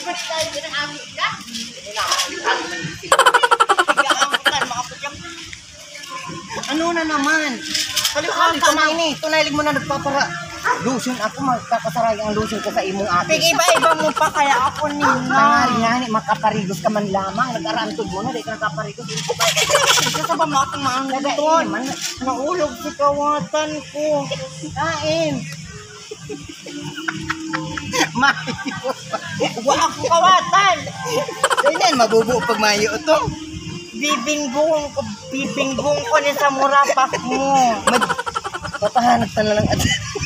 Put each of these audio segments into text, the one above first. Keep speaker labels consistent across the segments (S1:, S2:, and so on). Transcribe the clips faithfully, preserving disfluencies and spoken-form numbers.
S1: tayo din ang amin na.
S2: Hindi na makakalitan.
S1: Iyaangkan mga putyang.
S2: Ano na naman? Kaliwali ka na ini. Tunalig mo na nagpapara. Lotion ako, magkakasaray ang lotion ka sa imong ate.
S1: Pig iba-iba mo pa kaya ako nina.
S2: Nangari nga ni, makaparigos ka man lamang. Nag-arantod mo na, di ka nakaparigos.
S1: Ito sa ba mga kumaangton? Naulog si kawatan ko. Kain.
S2: Mayo.
S1: Wa ako kawatan.
S2: Ganyan, mabubuo pag mayo ito.
S1: Bibingbong ko, bibingbong ko ni sa murapak mo.
S2: Mag... Papahanap ka na lang at...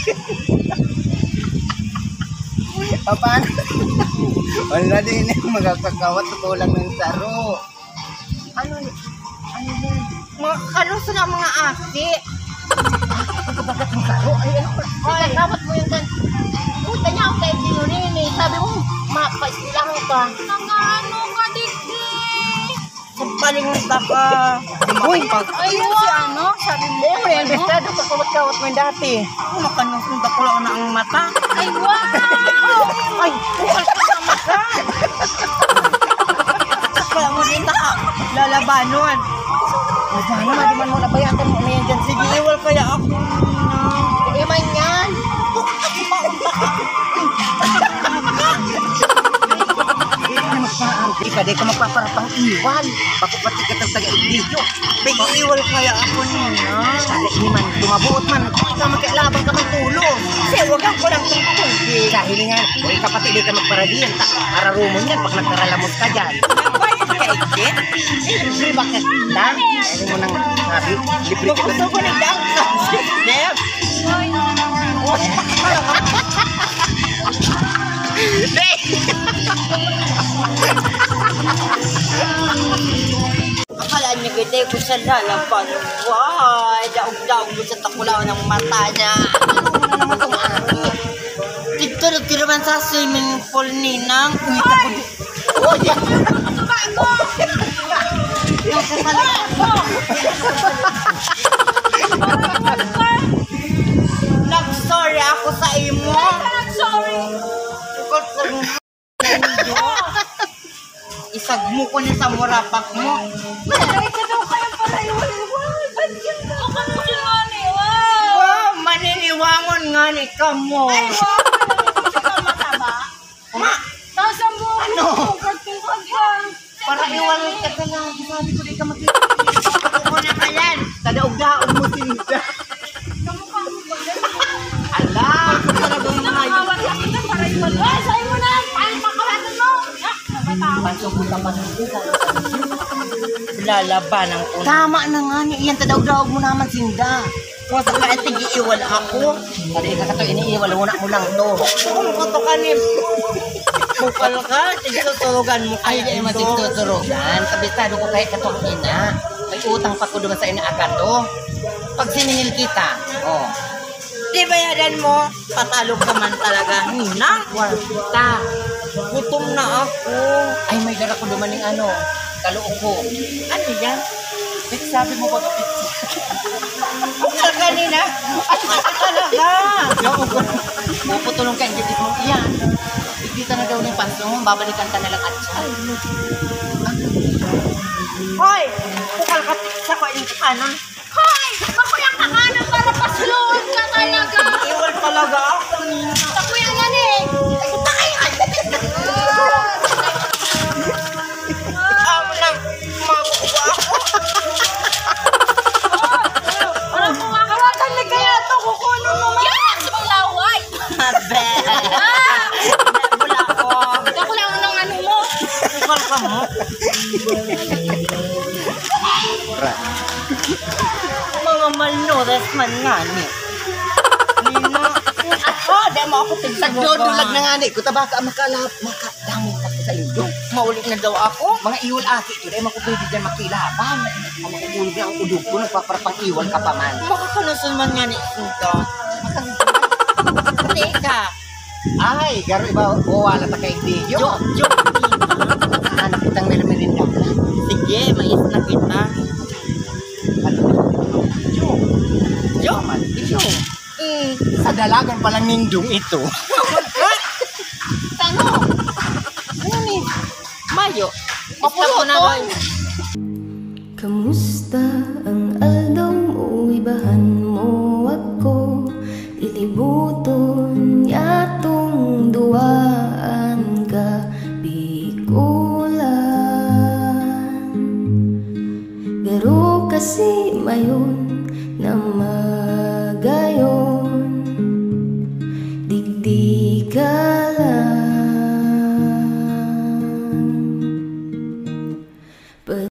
S2: Papahanap. Wala din eh, magkakawat tutulang ng saro.
S1: Ano ni? Ano yan? Mga kaluso na mga aki.
S2: Ito bakit ng saro? Ay, ano ba?
S1: Ay, dapat mo yung kan... Puta niya ako kayo dinurin eh. Sabi mo, mapaistilahan ka. Nangano ka, Dikdi? Sampalingan ka.
S2: Uy!
S1: Ayun si ano? Sabi mo,
S2: Eh, may ambestado ka kawat-kawat mo yung dati.
S1: ako makanusong bakulaw na ang mata. Ay, wow! Ay, bukal ka sa mata. Kaya mo din na lalabanon.
S2: Ay, sana naman, di man mo nabayatan mo na yan dyan.
S1: Sige, iwal kaya ako. Iman yan.
S2: Di ka magpaardi ka, di ka magpaparapang iwan. Pakupati ka ng taga-ibidyo.
S1: Iwal kaya ako nina.
S2: Sada ini man, tumabuot man. Ikaw magkailabang ka man tulong.
S1: Kasi wag ako lang itong tubig.
S2: Dahil nga, kung kapatid di ka magparadiyan, ararumon yan pag nagkaralamos ka dyan.
S1: Bayad ka, Ikit?
S2: Libre bakit? Na? Ano mo nang sabi? Libre ka.
S1: Gusto ko ng dangka. Deb. Akala niya ganda ko sa lalaban. Wow, daog-daog ko sa takulaw ng mata niya.
S2: Ano naman itong ari?
S1: Dito na tiraman sa swimming pool ni Nang. Uy, tapos.
S2: Oh, yan!
S1: Nag-sorry ako sa imo. Nag-sorry. Isagmo ko ni sa murapak mo. Malay ka daw kayo para iwaliwan. Ba't yun daw ka nung sinaniwan? Wow, maniniwangon nga ni ka mo. Ay, wow. Maniniwangon ka mataba? Ma, tapos ang buong
S2: Ano?
S1: para iwalay ka ka lang. Sabi ko di ka makikita. Ako na ka yan.
S2: Kadaog-daog mo sinda.
S1: Kamukha mo ba?
S2: Ala!
S1: Talagang
S3: Nakakawat lang kita para iwal. Ay, sa'yo mo na! Paano makaratan mo? Ah, nabatawa.
S2: Pasubutan pa ng isa.
S1: lalaban ang una.
S2: Tama na nga ni. Iyan, tadaog-daog mo naman sinda.
S1: Kung sa kaitig iiwal ako.
S2: Pari ka kato iniiwal, una mo lang to.
S1: Kung ko ka ni bukal ka, tigtuturugan mo
S2: Ay,
S1: kaya
S2: di
S1: ito.
S2: matituturugan. Kabisado ko kahit katong ina. May utang pa ko doon sa ina agad to. Pag siningil kita, oh.
S1: Di bayadan mo, patalo ka man talaga. Nina,
S2: Ta,
S1: gutom na ako.
S2: ay may dala ko dumaning ano, kaluok ko.
S1: Ano yan?
S2: Pit, sabi mo ba ka pizza?
S1: Bukal ka nina. Ay, kasi talaga.
S2: Puputulong ka, hindi mo iyan. Ikita na daw ng panso mo, babalikan ka na lang at siya.
S1: Hoy, bukal ka sa ko yung kanon.
S3: Hoy! Ako yung kakanan para pasluon ka talaga!
S1: Iwal talaga ako nina.
S3: Ako yung yan eh! Ay, takihan!
S1: Ako lang, makuha ako.
S3: Parang kumakawatan na kaya ito, kukuno mo man! Yes! Malaway!
S1: Abe.
S3: Ah!
S1: Bula ko.
S3: Ako lang ng ano mo!
S1: Bukal ka mo. Mga malnourished man nga ni. Nina. Oh, di mo ako tigsagot.
S2: Nagdodulag na nga ni, kutabaka makalap, makadaming pa sa iyo.
S1: Maulit na daw ako.
S2: Mga iwal aki, ito ay makupwede dyan makilaban. Ang makupwede ang udog ko, nagpaparapang iwal ka pa man.
S1: Makakanusun man nga ni Sinto. Teka.
S2: Ay, garo iba, wala ta kay video.
S1: Jo, jo.
S2: Anak kitang meron-merinda.
S1: Sige, mais na kita.
S2: Jo.
S1: Jo.
S2: Man, jo.
S1: Mm.
S2: Sa dalagan palang nindong ito.
S3: Tano!
S2: Ano
S1: kayo. Mapuluton.
S4: Kamusta ang aldaw mo? Ibahan mo ako. Ilibuton yatong duwaan ka bikulan. Pero kasi mayon